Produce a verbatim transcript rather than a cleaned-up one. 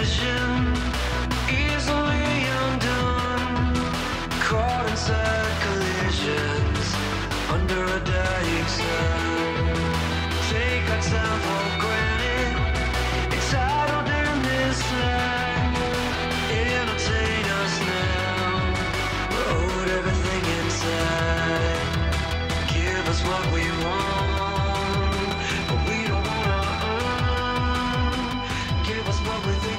vision, easily undone, caught inside collisions under a dying sun. Take our time for granted, entitled in this life. Entertain us now, we're owed everything inside. Give us what we want, but we don't wanna earn. Give us what we think.